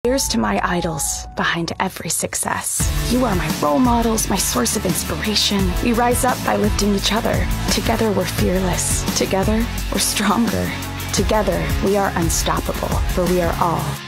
Here's to my idols behind every success. You are my role models, my source of inspiration. We rise up by lifting each other. Together we're fearless. Together we're stronger. Together we are unstoppable, for we are all